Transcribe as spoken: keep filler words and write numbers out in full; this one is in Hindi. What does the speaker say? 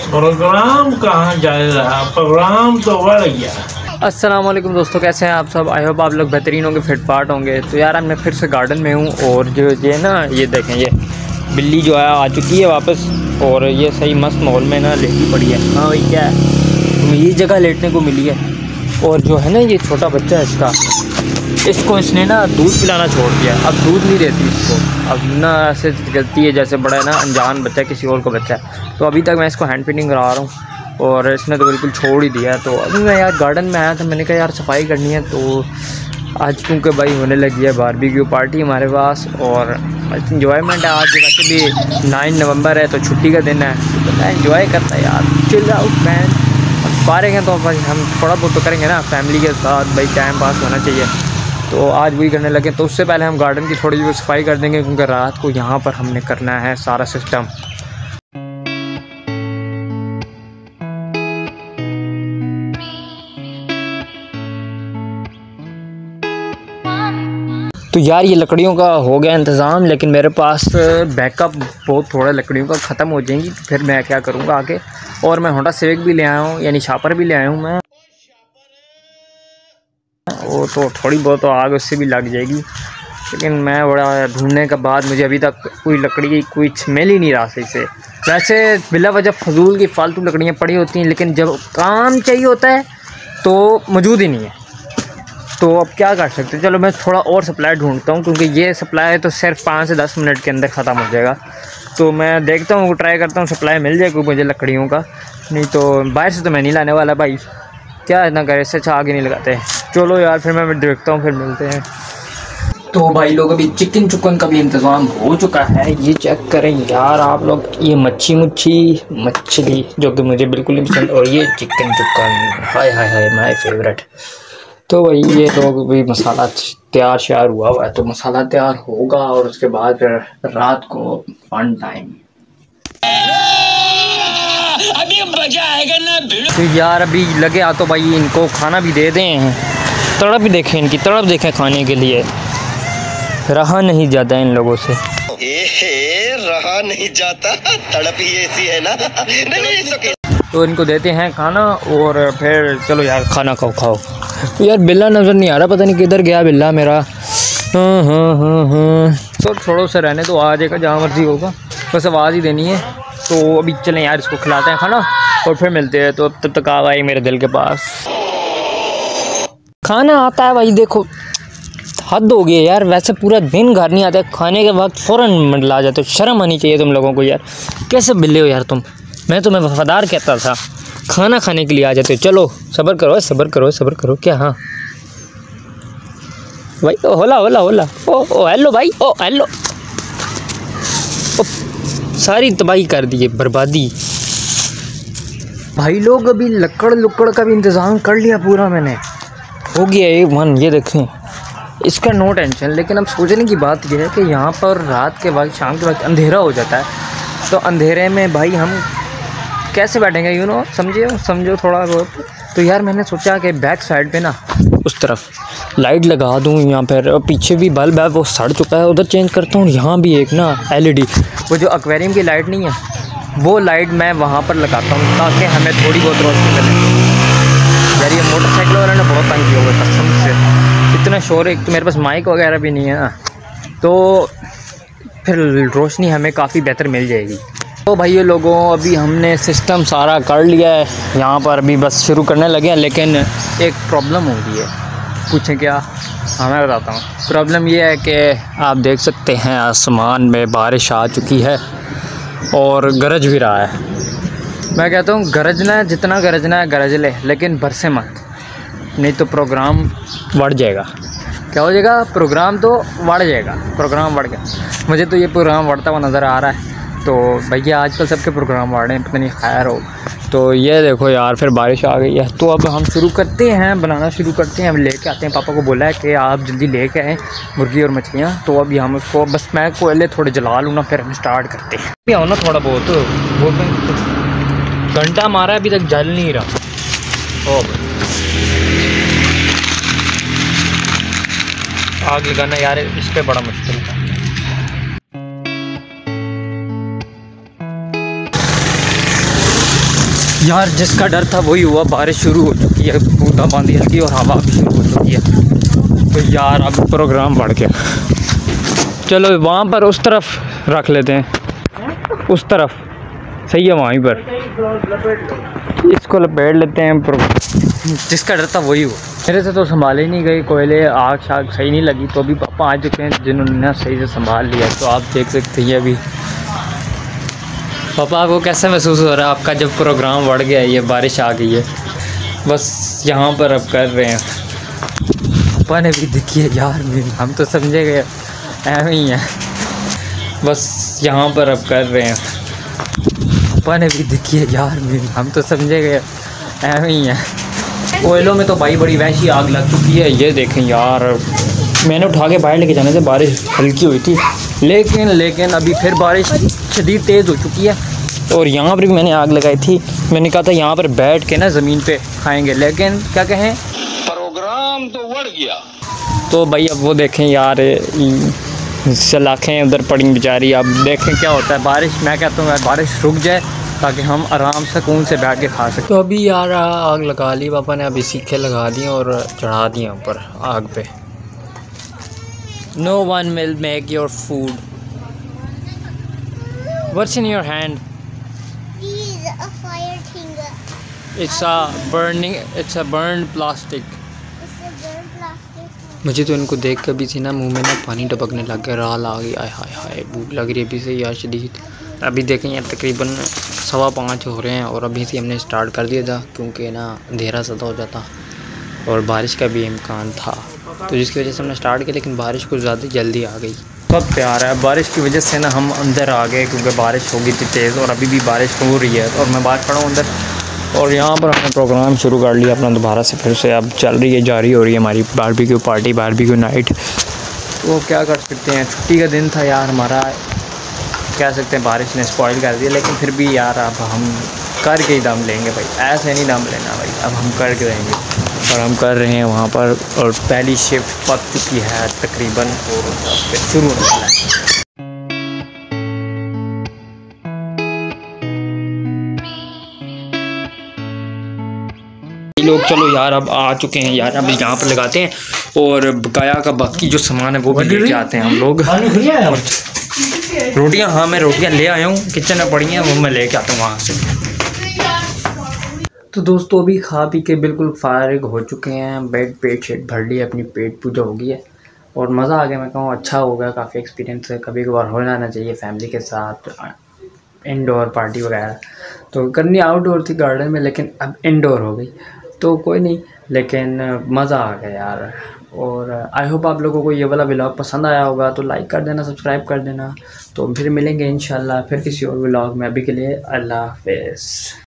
प्रोग्राम कहाँ जा रहा, प्रोग्राम तो बढ़ गया। अस्सलाम वालेकुम दोस्तों, कैसे हैं आप सब। आई होप आप लोग बेहतरीन होंगे, फिट फाट होंगे। तो यार मैं फिर से गार्डन में हूँ और जो ये ना ये देखें, ये बिल्ली जो है आ चुकी है वापस और ये सही मस्त माहौल में ना लेटी पड़ी है। हाँ भाई क्या है, ये जगह लेटने को मिली है। और जो है ना ये छोटा बच्चा है इसका, इसको इसने ना दूध पिलाना छोड़ दिया, अब दूध नहीं देती इसको। अब ना ऐसे चलती है जैसे बड़ा है ना अनजान बच्चा, किसी और का बच्चा है। तो अभी तक मैं इसको हैंड फीडिंग करा रहा हूँ और इसने तो बिल्कुल छोड़ ही दिया। तो अभी मैं यार गार्डन में आया था, मैंने कहा यार सफाई करनी है। तो आज क्योंकि भाई होने लगी है बारबेक्यू पार्टी हमारे पास और इंजॉयमेंट है। आज वैसे भी नाइन नवंबर है तो छुट्टी का दिन है, तो मैं इंजॉय करता है यार, चिल आउट मैन। फारिग हैं तो भाई हम थोड़ा बहुत तो करेंगे ना फैमिली के साथ, भाई टाइम पास होना चाहिए। तो आज वही करने लगे। तो उससे पहले हम गार्डन की थोड़ी सी सफाई कर देंगे क्योंकि रात को यहाँ पर हमने करना है सारा सिस्टम। तो यार ये लकड़ियों का हो गया इंतज़ाम, लेकिन मेरे पास बैकअप बहुत थोड़ा लकड़ियों का ख़त्म हो जाएंगी। तो फिर मैं क्या करूँगा आगे। और मैं होंडा सिविक भी ले आया हूँ, यानी शापर भी ले आया हूँ मैं। वो तो थोड़ी बहुत तो आग उससे भी लग जाएगी, लेकिन मैं बड़ा ढूंढने के बाद मुझे अभी तक कोई लकड़ी की कोई स्मेल ही नहीं रहा सही से। वैसे बिला वजह फजूल की फालतू लकड़ियाँ पड़ी होती हैं, लेकिन जब काम चाहिए होता है तो मौजूद ही नहीं है। तो अब क्या कर सकते हैं, चलो मैं थोड़ा और सप्लाई ढूंढता हूँ क्योंकि ये सप्लाई तो सिर्फ पाँच से दस मिनट के अंदर ख़त्म हो जाएगा। तो मैं देखता हूँ, ट्राई करता हूँ सप्लाई मिल जाए कोई मुझे लकड़ियों का। नहीं तो बाहर से तो मैं नहीं लाने वाला भाई, क्या इतना करे, इससे अच्छा आगे नहीं लगाते। चलो यार फिर मैं देखता हूँ, फिर मिलते हैं। तो भाई लोग अभी चिकन चुकन का भी इंतज़ाम हो चुका है। ये चेक करें यार आप लोग, ये मच्छी मुच्छी मछली जो कि मुझे बिल्कुल नहीं पसंद, और ये चिकन चुकन, हाय हाय हाय माय फेवरेट। तो भाई ये लोग भी मसाला तैयार श्यार हुआ हुआ है, तो मसाला तैयार होगा और उसके बाद फिर रात को फन टाइम। अभी मजा आएगा ना। तो यार अभी लगे आ तो भाई इनको खाना भी दे दें, तड़प भी देखें, इनकी तड़प देखें खाने के लिए। रहा नहीं जाता इन लोगों से, ए, रहा नहीं जाता, तड़प ही ऐसी है ना। नहीं नहीं तो इनको देते हैं खाना और फिर चलो यार खाना खाओ खाओ। तो यार बिल्ला नज़र नहीं आ रहा, पता नहीं किधर गया बिल्ला मेरा। हाँ हाँ हाँ हाँ तो छोड़ो से रहने तो आ जाएगा जहाँ मर्जी होगा, बस आवाज़ ही देनी है। तो अभी चलें यार इसको खिलाते हैं खाना और फिर मिलते हैं। तो तब तक आ भाई मेरे दिल के पास खाना आता है भाई। देखो हद हो गई यार, वैसे पूरा दिन घर नहीं आता, खाने के वक्त फ़ौरन मंडला जाते हो। शर्म आनी चाहिए तुम लोगों को यार, कैसे बिल्ले हो यार तुम। मैं तुम्हें वफादार कहता था, खाना खाने के लिए आ जाते हो। चलो सब्र करो सब्र करो सब्र करो क्या। हाँ भाई ओ होला होला होला ओ ओ हेलो भाई, ओ हेलो। ओ सारी तबाही कर दी है, बर्बादी। भाई लोग अभी लकड़ लुकड़ का भी इंतज़ाम कर लिया पूरा मैंने, हो गया एक मन। ये देखें इसका नो टेंशन, लेकिन अब सोचने की बात यह है कि यहाँ पर रात के वक्त शाम के वक्त अंधेरा हो जाता है। तो अंधेरे में भाई हम कैसे बैठेंगे, यू नो, समझे समझो थोड़ा बहुत। तो यार मैंने सोचा कि बैक साइड पे ना उस तरफ लाइट लगा दूँ, यहाँ पर पीछे भी बल्ब है वो सड़ चुका है, उधर चेंज करता हूँ। यहाँ भी एक ना एलईडी, वो जो एक्वेरियम की लाइट नहीं है, वो लाइट मैं वहाँ पर लगाता हूँ ताकि हमें थोड़ी बहुत रोशनी मिले। यार ये मोटरसाइकिल वाला ने बहुत तंग किया हुआ है कसम से, इतना शोर है। एक तो मेरे पास माइक वगैरह भी नहीं है ना, तो फिर रोशनी हमें काफ़ी बेहतर मिल जाएगी। तो भाई ये लोगों अभी हमने सिस्टम सारा कर लिया है, यहाँ पर अभी बस शुरू करने लगे हैं। लेकिन एक प्रॉब्लम हो गई है, पूछें क्या? हाँ मैं बताता हूँ। प्रॉब्लम ये है कि आप देख सकते हैं आसमान में बारिश आ चुकी है और गरज भी रहा है। मैं कहता हूँ गरजना है, जितना गरजना है गरज ले, लेकिन बरसे मत, नहीं तो प्रोग्राम बढ़ जाएगा। क्या हो जाएगा? प्रोग्राम तो बढ़ जाएगा, प्रोग्राम बढ़ गया। मुझे तो ये प्रोग्राम बढ़ता हुआ नज़र आ रहा है। तो भैया आजकल सबके प्रोग्राम बढ़ रहे हैं, पता नहीं खैर हो। तो ये देखो यार फिर बारिश आ गई है, तो अब हम शुरू करते हैं, बनाना शुरू करते हैं। हम लेके आते हैं, पापा को बोला है कि आप जल्दी लेके आएँ मुर्गी और मछलियाँ। तो अभी हम उसको बस मैं कोयले थोड़े जला लूँ ना, फिर हम स्टार्ट करते हैं। अभी आओ ना थोड़ा बहुत, बहुत घंटा मारा अभी तक जल नहीं रहा। ओ आग लगाना यार इस पर बड़ा मुश्किल था। यार जिसका डर था वही हुआ, बारिश शुरू हो चुकी है, बूंदाबांदी हल्की और हवा भी शुरू हो चुकी है। तो यार अब प्रोग्राम बढ़ गया। चलो वहाँ पर उस तरफ रख लेते हैं, उस तरफ सही है, वहीं पर इसको लपेट लेते हैं। जिसका डर था वही हुआ। मेरे से तो संभाले नहीं गई, कोयले आग शाग सही नहीं लगी। तो अभी पापा आ चुके हैं जिन्होंने सही से संभाल लिया। तो आप देख सकते हैं अभी पापा, आपको कैसा महसूस हो रहा है आपका जब प्रोग्राम बढ़ गया है, ये बारिश आ गई है, बस यहाँ पर अब कर रहे हैं। पापा ने भी देखिए यार, हम तो समझे गए ऐसे ही हैं, बस यहाँ पर अब कर रहे हैं। पापा ने भी देखिए यार, हम तो समझे गए ऐसे ही हैं। कोयलों में तो भाई बड़ी वैसी आग लग चुकी है। ये देखें यार, मैंने उठा के बाहर लेके जाने से बारिश हल्की हुई थी, लेकिन लेकिन अभी फिर बारिश शदीद तेज़ हो चुकी है। और यहाँ पर भी मैंने आग लगाई थी। मैंने कहा था यहाँ पर बैठ के ना ज़मीन पे खाएंगे, लेकिन क्या कहें, प्रोग्राम तो बढ़ गया। तो भाई अब वो देखें यार, सलाखें उधर पड़ी बेचारी। अब देखें क्या होता है। बारिश, मैं कहता हूँ बारिश रुक जाए ताकि हम आराम से सुकून से बैठ के खा सकें। तो अभी यार आग लगा ली पापा ने, अभी सीखे लगा दी और चढ़ा दिए ऊपर आग पे। No one will make your food. What's in your hand? a fire thing. It's a burning, it's a burn plastic. It's a burn plastic. मुझे तो इनको देख कर भी थी ना, मुंह में ना पानी टपकने लग गया, राल आ गई। आय हाय हाय, भूख लग रही है अभी से यार शदीद। अभी देखें यार तकरीबन सवा पाँच हो रहे हैं और अभी से हमने स्टार्ट कर दिया था, क्योंकि ना अंधेरा ज़्यादा हो जाता और बारिश का भी इम्कान था, तो जिसकी वजह से हमने स्टार्ट किया। लेकिन बारिश कुछ ज़्यादा जल्दी आ गई। सब प्यार है, बारिश की वजह से ना हम अंदर आ गए, क्योंकि बारिश हो गई थी तेज़ और अभी भी बारिश हो रही है। और मैं बात कर रहा हूँ अंदर, और यहाँ पर हमने प्रोग्राम शुरू कर लिया अपना दोबारा से, फिर से अब चल रही है, जारी हो रही है हमारी बारबेक्यू पार्टी, बारबेक्यू नाइट। तो क्या कर सकते हैं, छुट्टी का दिन था यार हमारा, कह सकते हैं बारिश ने स्पॉइल कर दिया। लेकिन फिर भी यार अब हम करके ही दम लेंगे भाई, ऐसे नहीं दम लेना भाई, अब हम करके रहेंगे। और हम कर रहे हैं वहाँ पर, और पहली शिफ्ट पक चुकी है तकरीबन, और फिर शुरू होने वाला है। लोग चलो यार अब आ चुके हैं यार, अब यहाँ पर लगाते हैं और बकाया का बाकी जो सामान है वो भी लेके आते हैं हम लोग। रोटियां, हाँ मैं रोटियां ले आया हूँ, किचन में पड़ी हैं, वो मैं लेके आता हूँ वहाँ से। तो दोस्तों अभी खा पी के बिल्कुल फारिग हो चुके हैं, बेड पेट शेट भर लिया, अपनी पेट पूजा हो गई है और मज़ा आ गया। मैं कहूँ अच्छा हो गया, काफ़ी एक्सपीरियंस है, कभी कभार हो जाना चाहिए फैमिली के साथ इंडोर पार्टी वगैरह। तो करनी आउटडोर थी गार्डन में, लेकिन अब इंडोर हो गई, तो कोई नहीं, लेकिन मज़ा आ गया यार। और आई होप आप लोगों को ये वाला व्लॉग पसंद आया होगा, तो लाइक कर देना, सब्सक्राइब कर देना। तो फिर मिलेंगे इंशाल्लाह फिर किसी और व्लॉग में। अभी के लिए अल्लाह हाफ़िज़।